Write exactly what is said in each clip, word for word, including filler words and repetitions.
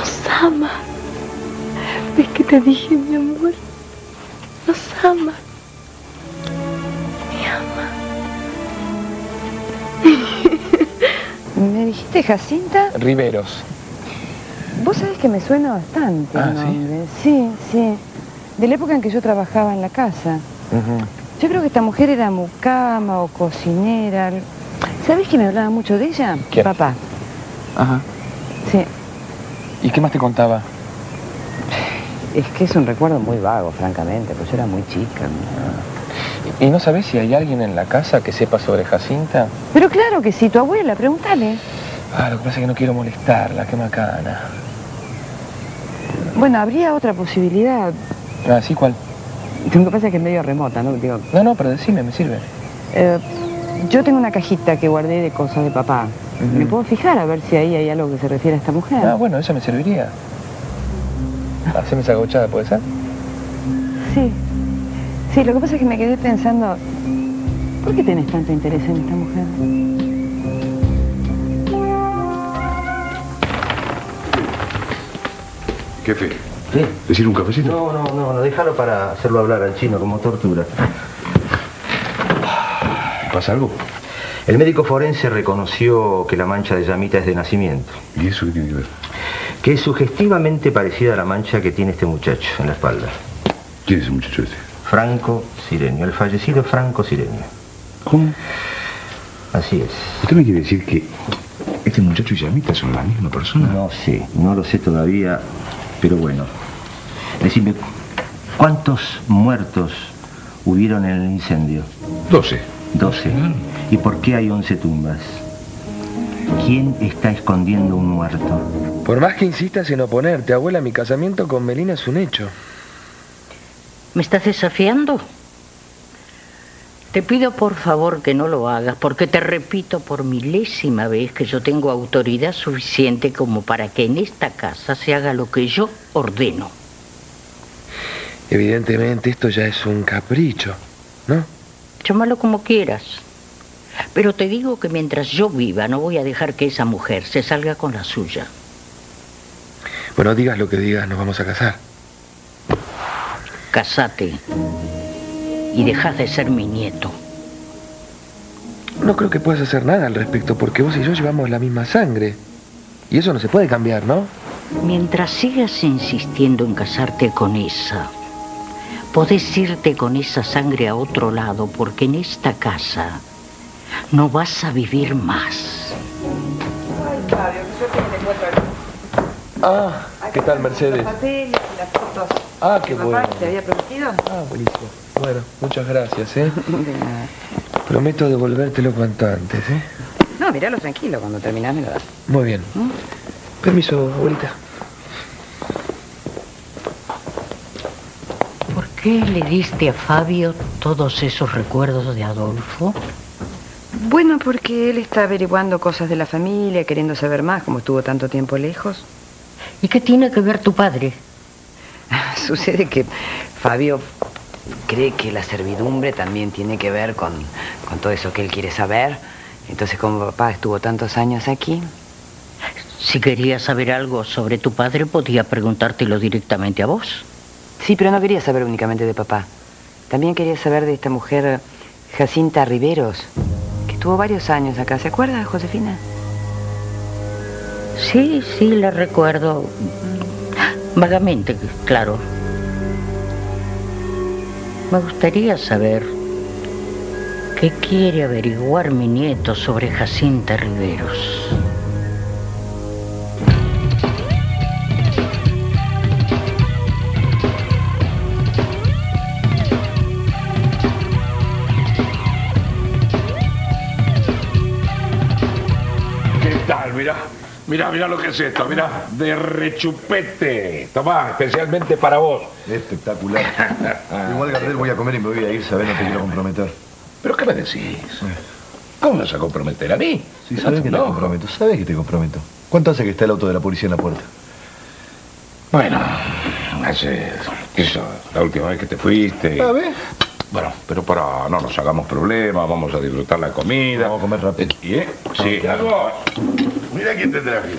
Nos ama. ¿Ves que te dije, mi amor? Nos ama. Me ama. ¿Me dijiste Jacinta? Riveros. Vos sabés que me suena bastante Ah, el nombre. ¿sí? Sí, sí. De la época en que yo trabajaba en la casa. Uh-huh. Yo creo que esta mujer era mucama o cocinera. ¿Sabés que me hablaba mucho de ella? ¿Quién? Papá. Ajá. Sí. ¿Y qué más te contaba? Es que es un recuerdo muy vago, francamente, pues yo era muy chica. ¿Y no sabés si hay alguien en la casa que sepa sobre Jacinta? Pero claro que sí, tu abuela, pregúntale. Ah, lo que pasa es que no quiero molestarla, qué macana. Bueno, habría otra posibilidad. Ah, ¿sí? ¿Cuál? Lo que pasa es que es medio remota, ¿no? Digo, No, no, pero decime, me sirve. eh, yo tengo una cajita que guardé de cosas de papá. Uh-huh. ¿Me puedo fijar a ver si ahí hay algo que se refiere a esta mujer? Ah, bueno, eso me serviría. Haceme esa gochada, ¿puede ser? Sí. Sí, lo que pasa es que me quedé pensando, ¿por qué tenés tanto interés en esta mujer? Jefe, ¿Sí? ¿decir un cafecito? No, no, no, no, déjalo para hacerlo hablar al chino como tortura. ¿Pasa algo? El médico forense reconoció que la mancha de llamita es de nacimiento. ¿Y eso qué tiene que ver? Que es sugestivamente parecida a la mancha que tiene este muchacho en la espalda. ¿Quién es ese muchacho ese? Franco Sirenio, el fallecido Franco Sirenio. ¿Cómo? Así es. ¿Usted me quiere decir que este muchacho y Llamita son la misma persona? No sé, no lo sé todavía, pero bueno. Decime, ¿cuántos muertos hubieron en el incendio? Doce. Doce. ¿Y por qué hay once tumbas? ¿Quién está escondiendo un muerto? Por más que insistas en oponerte, abuela, mi casamiento con Melina es un hecho. ¿Me estás desafiando? Te pido por favor que no lo hagas, porque te repito por milésima vez que yo tengo autoridad suficiente como para que en esta casa se haga lo que yo ordeno. Evidentemente esto ya es un capricho, ¿no? Llámalo como quieras. Pero te digo que mientras yo viva no voy a dejar que esa mujer se salga con la suya. Bueno, digas lo que digas, nos vamos a casar. Casate y dejad de ser mi nieto. No creo que puedas hacer nada al respecto, porque vos y yo llevamos la misma sangre. Y eso no se puede cambiar, ¿no? Mientras sigas insistiendo en casarte con esa, podés irte con esa sangre a otro lado, porque en esta casa no vas a vivir más. Ay, Fabio, qué suerte que te encuentro aquí. Ah, ¿qué tal, Mercedes? Los papeles y las fotos. Ah, qué ¿Papá bueno. te había prometido? Ah, buenísimo. Bueno, muchas gracias, ¿eh? De nada. Prometo devolvértelo cuanto antes, ¿eh? No, miralo tranquilo, cuando terminás me lo das. Muy bien. ¿Mm? Permiso, abuelita. ¿Por qué le diste a Fabio todos esos recuerdos de Adolfo? Bueno, porque él está averiguando cosas de la familia, queriendo saber más, como estuvo tanto tiempo lejos. ¿Y qué tiene que ver tu padre? Sucede que Fabio cree que la servidumbre también tiene que ver con, con todo eso que él quiere saber. Entonces, como papá estuvo tantos años aquí... Si quería saber algo sobre tu padre, podía preguntártelo directamente a vos. Sí, pero no quería saber únicamente de papá. También quería saber de esta mujer, Jacinta Riveros, que estuvo varios años acá. ¿Se acuerda, Josefina? Sí, sí, la recuerdo. Vagamente, claro. Me gustaría saber qué quiere averiguar mi nieto sobre Jacinta Riveros. ¿Qué tal? Mirá, mirá, mirá lo que es esto, mirá, de rechupete. Tomá, especialmente para vos. Espectacular. Igual, Gardel, voy a comer y me voy a ir, ¿sabes? No te quiero comprometer. ¿Pero qué me decís? ¿Cómo me vas a comprometer a mí? Sí, sabes que te No. comprometo, sabes que te comprometo. ¿Cuánto hace que está el auto de la policía en la puerta? Bueno, hace... Eso, la última vez que te fuiste. A ver. Bueno, pero para no nos hagamos problemas, vamos a disfrutar la comida. Vamos a comer rápido. ¿Y eh? Sí, algo. Mira quién te traje.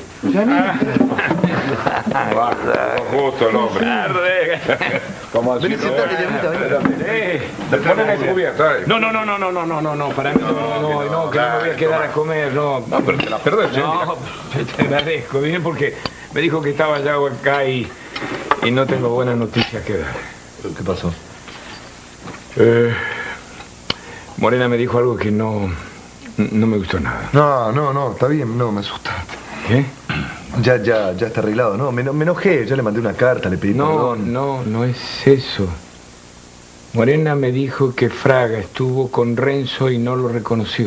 Ah, justo el hombre. ¿Cómo así? Vení, sentate, Diablito, vení. Te ponen el cubierto, ¿eh? No, no, no, no, no, no, no, no, no, para mí no, no, no, que no me voy a quedar a comer, no. No, pero te la perdés, ¿eh? No, te agradezco, bien, porque me dijo que estaba ya acá y, y no tengo buenas noticias que dar. ¿Qué pasó? Eh, Morena me dijo algo que no, no me gustó nada. No, no, no, está bien, no, me asustaste. ¿Qué? Ya, ya, ya está arreglado, ¿no? Me, me enojé, yo le mandé una carta, le pedí No, perdón. no, no es eso. Morena me dijo que Fraga estuvo con Renzo y no lo reconoció.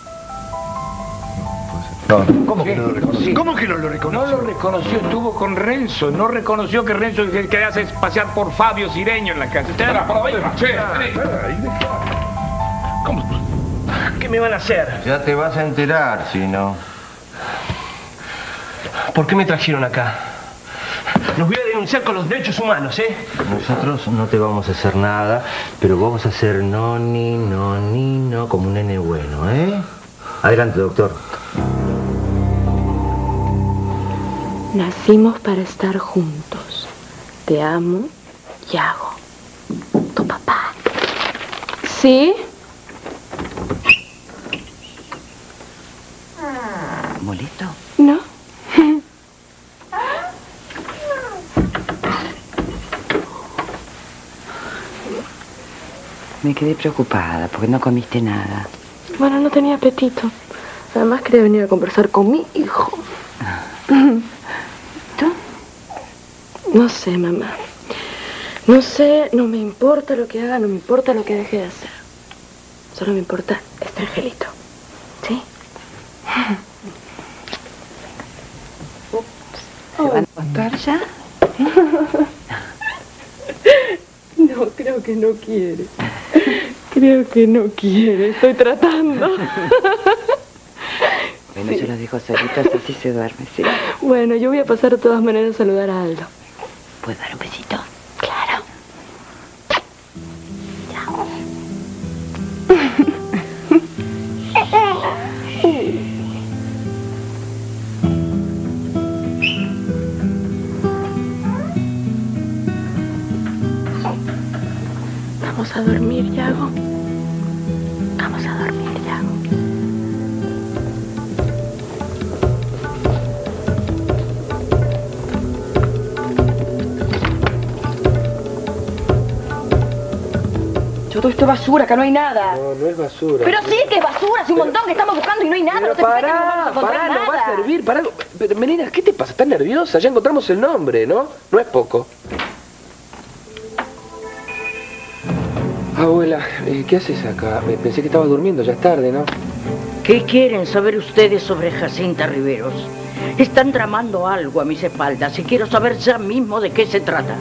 No, no. ¿Cómo Sí, que no lo reconoció? sí. ¿Cómo que no lo No reconoció? lo reconoció, estuvo con Renzo. No reconoció que Renzo es el que hace pasear por Fabio Cireño en la casa. ¿Usted Espera, ¿para dónde vas? Che, vení. ¿Qué me van a hacer? Ya te vas a enterar, si no. ¿Por qué me trajeron acá? Los voy a denunciar con los derechos humanos, ¿eh? Nosotros no te vamos a hacer nada, pero vamos a hacer no, ni, no, ni, no, como un nene bueno, ¿eh? Adelante, doctor. Nacimos para estar juntos. Te amo, Yago. Tu papá. ¿Sí? ¿Molesto? ¿No? Me quedé preocupada porque no comiste nada. Bueno, no tenía apetito. Además quería venir a conversar con mi hijo. ¿Tú? No sé, mamá. No sé, no me importa lo que haga, no me importa lo que deje de hacer. Solo me importa este angelito. ¿Sí? ¿Se van a acostar ya? No, creo que no quiere. Creo que no quiere. Estoy tratando. Bueno, yo los dejo solitos, así se duerme, ¿sí? Bueno, yo voy a pasar de todas maneras a saludar a Aldo. ¿Puedo dar un besito? Claro. Vamos a dormir, Yago. Vamos a dormir, Yago. Yo todo esto es basura, acá no hay nada. No, no es basura. Pero sí que es basura, es un montón que estamos buscando y no hay nada. Pero no te pienses que no vamos a pará, encontrar pará, no va a nada. servir, pará. Pero, Melina, ¿qué te pasa? ¿Estás nerviosa? Ya encontramos el nombre, ¿no? No es poco. Abuela, eh, ¿qué haces acá? Eh, Pensé que estabas durmiendo, ya es tarde, ¿no? ¿Qué quieren saber ustedes sobre Jacinta Riveros? Están tramando algo a mis espaldas y quiero saber ya mismo de qué se trata.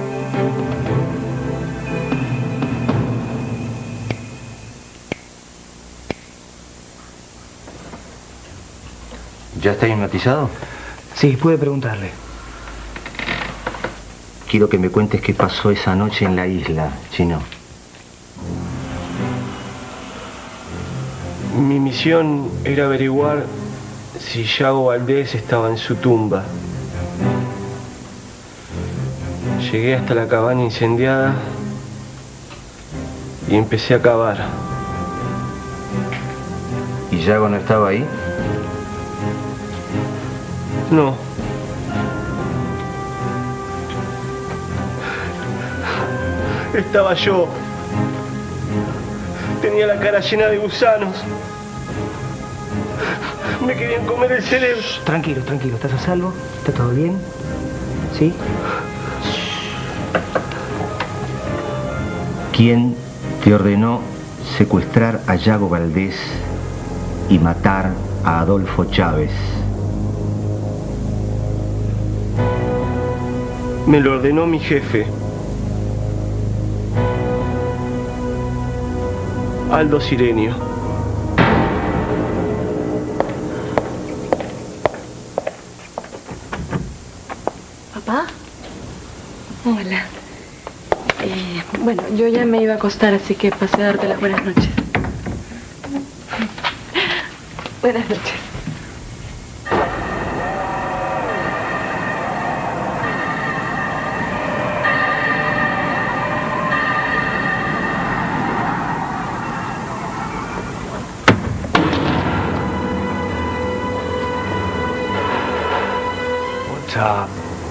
¿Ya está hipnotizado? Sí, puede preguntarle. Quiero que me cuentes qué pasó esa noche en la isla, Chino. Mi misión era averiguar si Yago Valdés estaba en su tumba. Llegué hasta la cabaña incendiada y empecé a cavar. ¿Y Yago no estaba ahí? No. Estaba yo. Tenía la cara llena de gusanos. Me querían comer el cerebro. Tranquilo, tranquilo. ¿Estás a salvo? ¿Está todo bien? ¿Sí? ¿Quién te ordenó secuestrar a Yago Valdés y matar a Adolfo Chávez? Me lo ordenó mi jefe. Aldo Cireño. ¿Papá? Hola. Eh, bueno, yo ya me iba a acostar, así que pasé a darte las buenas noches. Buenas noches. stop.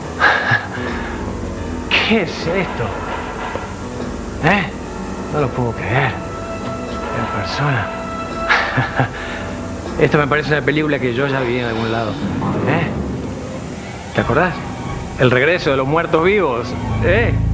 ¿Qué es esto? ¿Eh? No lo puedo creer. En persona. Esto me parece una película que yo ya vi en algún lado. ¿Eh? ¿Te acordás? El regreso de los muertos vivos. ¿Eh?